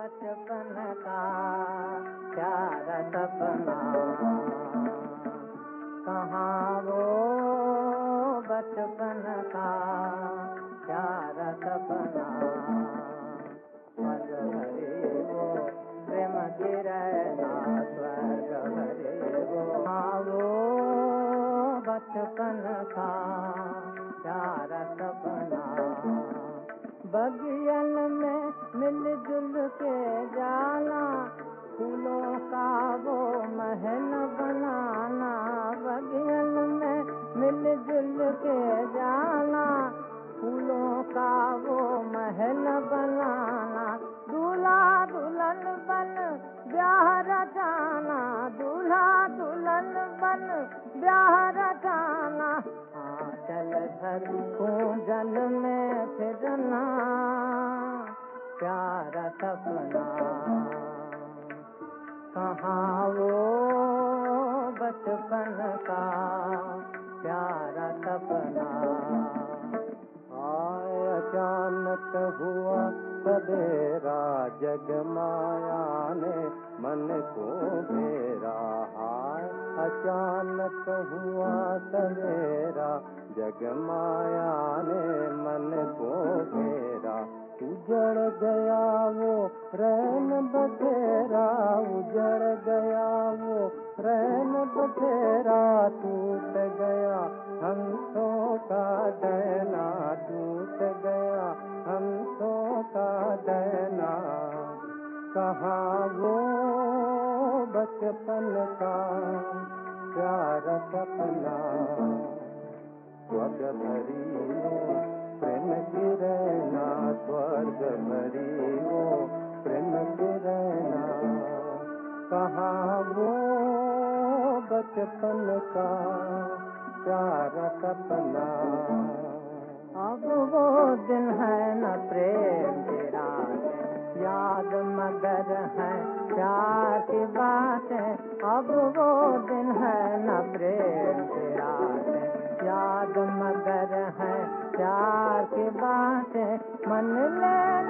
बचपन का प्यारा सपना, कहाँ वो बचपन का प्यारा सपना, स्वर्ग भरे वो प्रेम की रहना, स्वर्ग भरे वो, हाँ वो बचपन का प्यारा सपना। बगियन में मिलजुल के जाना, फूलों का वो महल बनाना, बगियन में मिलजुल के जाना, फूलों का वो महल बनाना, दूल्हा दुल्हन बन ब्याह रचाना, दूल्हा दुल्हन बन ब्याह रचाना, चल घर पूजन में फिरना, प्यारा सपना, कहाँ वो बचपन का प्यारा सपना। आए अचानक हुआ सवेरा, जग माया ने मन को घेरा, हाय अचानक हुआ सवेरा, जग माया ने मन को घेरा, उजड़ गया वो रैन बखेरा, उजड़ गया वो रैन बखेरा, टूट गया हंसों का डैना, टूट गया हंसों का डैना, कहाँ वो बचपन का प्यारा सपना, स्वर्ग भरी वो प्रेम की रहना, स्वर्ग भरी वो प्रेम की रहना, कहाँ वो बचपन का प्यारा सपना। अब वो दिन है न प्रेम की रात, याद मगर है प्यार की बातें, अब वो दिन है न प्रेम की रात, याद मगर है प्यार की बातें, मन ले